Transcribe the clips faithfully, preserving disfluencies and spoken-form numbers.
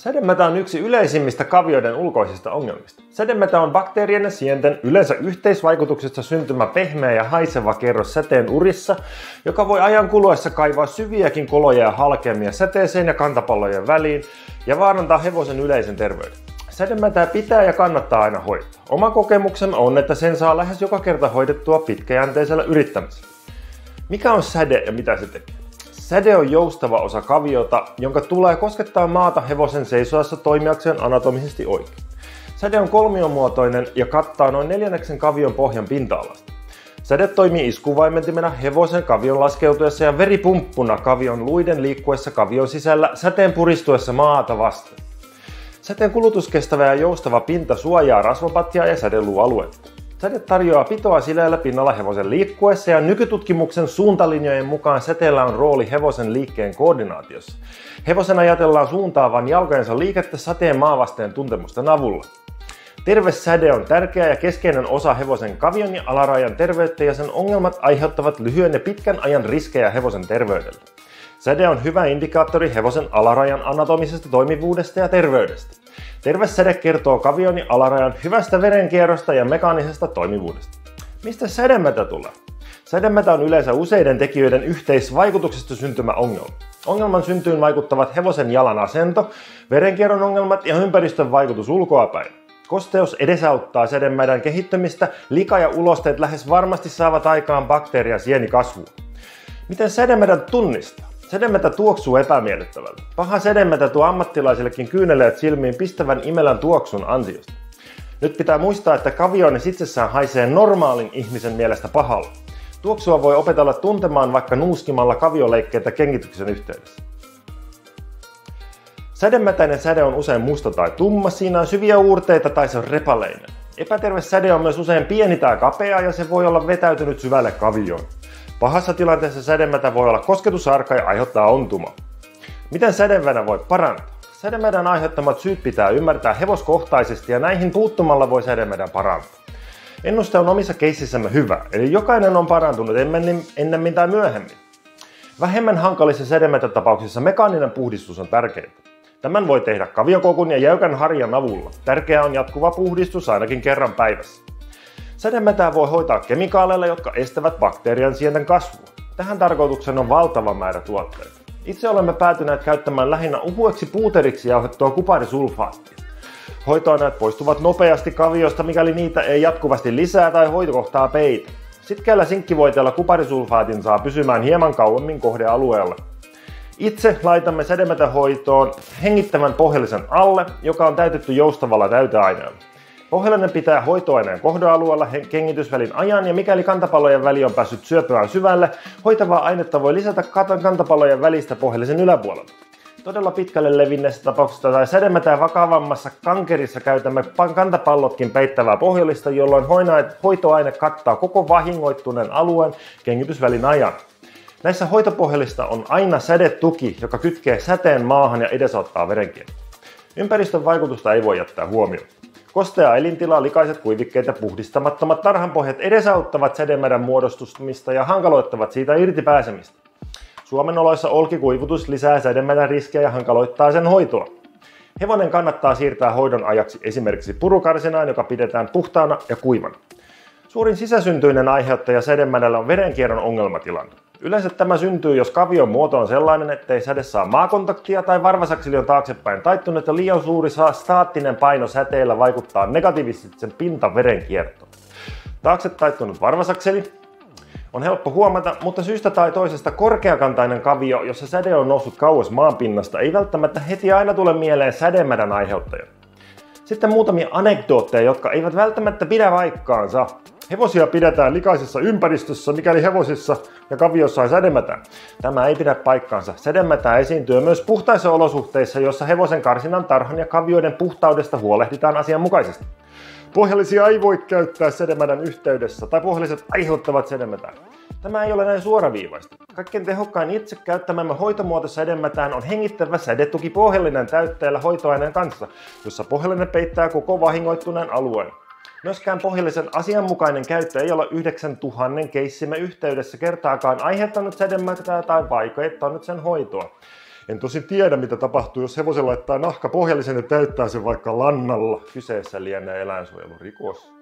Sädemätä on yksi yleisimmistä kavioiden ulkoisista ongelmista. Sädemätä on bakteerien ja sienten yleensä yhteisvaikutuksesta syntymä pehmeä ja haiseva kerros säteen urissa, joka voi ajan kuluessa kaivaa syviäkin koloja ja halkeamia säteeseen ja kantapallojen väliin ja vaarantaa hevosen yleisen terveyden. Sädemätää pitää ja kannattaa aina hoitaa. Oma kokemuksemme on, että sen saa lähes joka kerta hoidettua pitkäjänteisellä yrittämisellä. Mikä on säde ja mitä se tekee? Säde on joustava osa kaviota, jonka tulee koskettaa maata hevosen seisoessa toimijakseen anatomisesti oikein. Säde on kolmiomuotoinen ja kattaa noin neljänneksen kavion pohjan pinta-alasta. Säde toimii iskuvaimentimena hevosen kavion laskeutuessa ja veripumppuna kavion luiden liikkuessa kavion sisällä säteen puristuessa maata vasten. Säteen kulutuskestävä ja joustava pinta suojaa rasvapatjaa ja sädeluualuetta. Säde tarjoaa pitoa sileällä pinnalla hevosen liikkuessa ja nykytutkimuksen suuntalinjojen mukaan säteellä on rooli hevosen liikkeen koordinaatiossa. Hevosen ajatellaan suuntaavan jalkojensa liikettä sateen maavasteen tuntemusten avulla. Terve säde on tärkeä ja keskeinen osa hevosen kavion ja alarajan terveyttä ja sen ongelmat aiheuttavat lyhyen ja pitkän ajan riskejä hevosen terveydelle. Säde on hyvä indikaattori hevosen alarajan anatomisesta toimivuudesta ja terveydestä. Terve säde kertoo kavion ja alarajan hyvästä verenkierrosta ja mekaanisesta toimivuudesta. Mistä sädemätä tulee? Sädemätä on yleensä useiden tekijöiden yhteisvaikutuksesta syntymä ongelma. Ongelman syntyyn vaikuttavat hevosen jalan asento, verenkierron ongelmat ja ympäristön vaikutus ulkoapäin. Kosteus edesauttaa sädemädän kehittymistä, lika ja ulosteet lähes varmasti saavat aikaan bakteeria sienikasvua. Miten sädemädän tunnistaa? Sädemätä tuoksuu epämiellyttävältä. Paha sädemätä tuo ammattilaisillekin kyyneleet silmiin pistävän imelän tuoksun ansiosta. Nyt pitää muistaa, että kavioines itsessään haisee normaalin ihmisen mielestä pahalle. Tuoksua voi opetella tuntemaan vaikka nuuskimalla kavioleikkeitä kengityksen yhteydessä. Sädemätäinen säde on usein musta tai tumma, siinä on syviä uurteita tai se on repaleinen. Epäterve säde on myös usein pieni tai kapea ja se voi olla vetäytynyt syvälle kavioon. Pahassa tilanteessa sädemätä voi olla kosketusarka ja aiheuttaa ontumaa. Miten sädemädän voi parantaa? Sädemädän aiheuttamat syyt pitää ymmärtää hevoskohtaisesti ja näihin puuttumalla voi sädemädän parantaa. Ennuste on omissa keississämme hyvä, eli jokainen on parantunut ennemmin tai myöhemmin. Vähemmän hankalissa sädemätätapauksissa mekaaninen puhdistus on tärkeintä. Tämän voi tehdä kaviokokun ja jäykän harjan avulla. Tärkeää on jatkuva puhdistus ainakin kerran päivässä. Sädemätää voi hoitaa kemikaaleilla, jotka estävät bakteerien sienten kasvua. Tähän tarkoitukseen on valtava määrä tuotteita. Itse olemme päätyneet käyttämään lähinnä uhueksi puuteriksi jauhettua kuparisulfaattia. Hoitoaineet poistuvat nopeasti kaviosta, mikäli niitä ei jatkuvasti lisää tai hoitokohtaa peitä. Sitkeällä sinkkivoiteella kuparisulfaatin saa pysymään hieman kauemmin kohdealueella. Itse laitamme sädemätähoitoon hengittävän pohjallisen alle, joka on täytetty joustavalla täyteaineella. Pohjallinen pitää hoitoaineen kohdealueella kengitysvälin ajan ja mikäli kantapallojen väli on päässyt syöpymään syvälle, hoitavaa ainetta voi lisätä kantapallojen välistä pohjallisen yläpuolella. Todella pitkälle levinneessä tapauksessa tai sädemätää vakavammassa kankerissa käytämme kantapallotkin peittävää pohjallista, jolloin hoitoaine kattaa koko vahingoittuneen alueen kengitysvälin ajan. Näissä hoitopohjallista on aina sädetuki, joka kytkee säteen maahan ja edesauttaa verenkiertoa. Ympäristön vaikutusta ei voi jättää huomioon. Kostea elintila, likaiset kuivikkeet ja puhdistamattomat tarhanpohjat edesauttavat sädemädän muodostumista ja hankaloittavat siitä irti pääsemistä. Suomen oloissa olkikuivutus lisää sädemädän riskejä ja hankaloittaa sen hoitoa. Hevonen kannattaa siirtää hoidon ajaksi esimerkiksi purukarsinaan, joka pidetään puhtaana ja kuivana. Suurin sisäsyntyinen aiheuttaja sädemädällä on verenkierron ongelmatilanne. Yleensä tämä syntyy, jos kavion muoto on sellainen, ettei säde saa maakontaktia tai varvasakseli on taaksepäin taittunut ja liian suuri staattinen paino säteellä vaikuttaa negatiivisesti sen pintaverenkiertoon. Taakse taittunut varvasakseli on helppo huomata, mutta syystä tai toisesta korkeakantainen kavio, jossa säde on noussut kauas maanpinnasta, ei välttämättä heti aina tule mieleen sädemädän aiheuttaja. Sitten muutamia anekdootteja, jotka eivät välttämättä pidä paikkaansa. Hevosia pidetään likaisessa ympäristössä, mikäli hevosissa ja kaviossa on sädemätä. Tämä ei pidä paikkaansa. Sädemätä esiintyy myös puhtaissa olosuhteissa, joissa hevosen karsinan, tarhan ja kavioiden puhtaudesta huolehditaan asianmukaisesti. Pohjallisia ei voi käyttää sädemädän yhteydessä tai pohjalliset aiheuttavat sädemätää. Tämä ei ole näin suoraviivaista. Kaikkein tehokkain itse käyttämämme hoitomuoto sädemätään on hengittävä sädetuki pohjallinen täytteellä hoitoaineen kanssa, jossa pohjallinen peittää koko vahingoittuneen alueen. Myöskään pohjallisen asianmukainen käyttö ei ole yhdeksäntuhannen keissimme yhteydessä kertaakaan aiheuttanut sädemätää tai vaikeuttanut sen hoitoa. En tosin tiedä, mitä tapahtuu, jos hevosen laittaa nahka pohjallisen ja täyttää sen vaikka lannalla. Kyseessä lienee eläinsuojelurikos.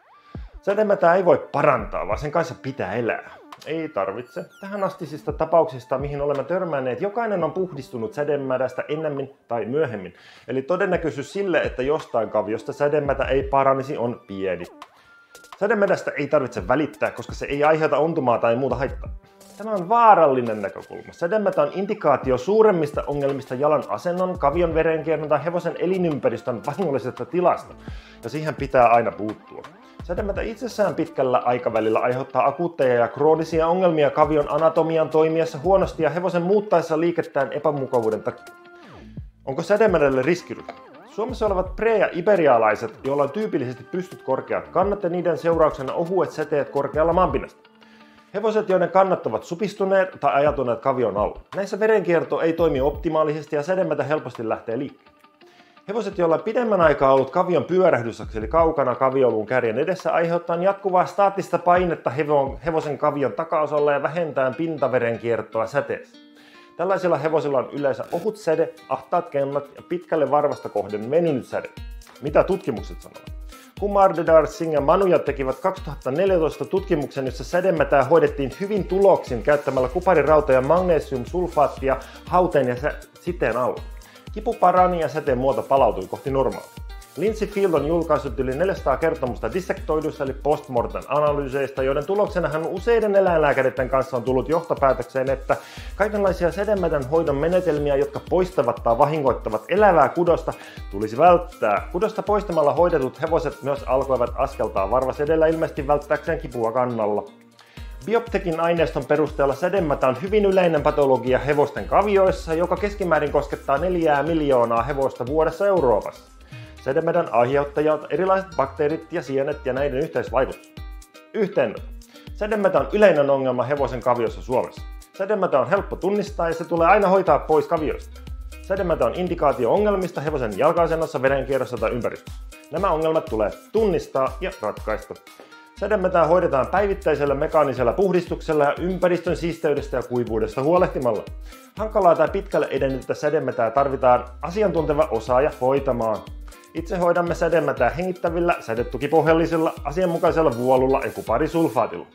Sädemätä ei voi parantaa, vaan sen kanssa pitää elää. Ei tarvitse. Tähän astisista tapauksista, mihin olemme törmänneet, jokainen on puhdistunut sädemädästä ennemmin tai myöhemmin. Eli todennäköisyys sille, että jostain kaviosta sädemätä ei paranisi, on pieni. Sädemädästä ei tarvitse välittää, koska se ei aiheuta ontumaa tai muuta haittaa. Tämä on vaarallinen näkökulma. Sädemätä on indikaatio suuremmista ongelmista jalan asennon, kavion verenkierron tai hevosen elinympäristön vahingollisesta tilasta, ja siihen pitää aina puuttua. Sädemätä itsessään pitkällä aikavälillä aiheuttaa akuutteja ja kroonisia ongelmia kavion anatomian toimiessa huonosti ja hevosen muuttaessa liikettään epämukavuuden takia. Onko sädemädälle riskiryhmä? Suomessa olevat pre- ja iberialaiset, joilla on tyypillisesti pystyt korkeat kannat ja niiden seurauksena ohuet säteet korkealla maanpinnasta. Hevoset, joiden kannat ovat supistuneet tai ajatuneet kavion alla. Näissä verenkierto ei toimi optimaalisesti ja sädemätä helposti lähtee liikkeelle. Hevoset, joilla on pidemmän aikaa ollut kavion pyörähdysakse, eli kaukana kavioluun kärjen edessä, aiheuttaa jatkuvaa staattista painetta hevosen kavion takaosalla ja vähentää pintaverenkiertoa säteessä. Tällaisilla hevosilla on yleensä ohut säde, ahtaat kennat ja pitkälle varvasta kohden venynyt säde. Mitä tutkimukset sanovat? Kumar Dedar Singh ja Manuja tekivät kaksituhattaneljätoista tutkimuksen, jossa sädemätää hoidettiin hyvin tuloksin käyttämällä kuparirauta ja magnesiumsulfaattia hauteen ja siteen alla. Kipu parani ja säteen muoto palautui kohti normaalia. Lindsay Field on julkaissut yli neljäsataa kertomusta dissektoiduista eli postmortem-analyyseistä, joiden tuloksena hän useiden eläinlääkäreiden kanssa on tullut johtopäätökseen, että kaikenlaisia sädemätän hoidon menetelmiä, jotka poistavat tai vahingoittavat elävää kudosta, tulisi välttää. Kudosta poistamalla hoidetut hevoset myös alkoivat askeltaa varvas edellä ilmeisesti välttääkseen kipua kannalla. Bioptekin aineiston perusteella sädemätä on hyvin yleinen patologia hevosten kavioissa, joka keskimäärin koskettaa neljää miljoonaa hevosta vuodessa Euroopassa. Sädemädän aiheuttajat ovat erilaiset bakteerit ja sienet ja näiden yhteisvaikutus. Yhteenveto. Sädemätä on yleinen ongelma hevosen kaviossa Suomessa. Sädemätä on helppo tunnistaa ja se tulee aina hoitaa pois kavioista. Sädemätä on indikaatio ongelmista hevosen jalka-asennossa, verenkierrossa tai ympäristössä. Nämä ongelmat tulee tunnistaa ja ratkaista. Sädemätää hoidetaan päivittäisellä mekaanisella puhdistuksella ja ympäristön siisteydestä ja kuivuudesta huolehtimalla. Hankalaa tai pitkälle edennyttä sädemätää tarvitaan asiantunteva osaaja hoitamaan. Itse hoidamme sädemätää hengittävillä, sädetukipohjallisilla, asianmukaisella vuolulla ja kuparisulfaatilla.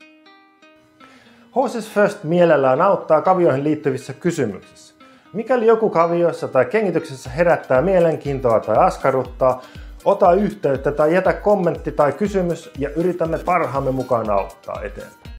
Horses First mielellään auttaa kavioihin liittyvissä kysymyksissä. Mikäli joku kavioissa tai kengityksessä herättää mielenkiintoa tai askarruttaa, ota yhteyttä tai jätä kommentti tai kysymys ja yritämme parhaamme mukaan auttaa eteenpäin.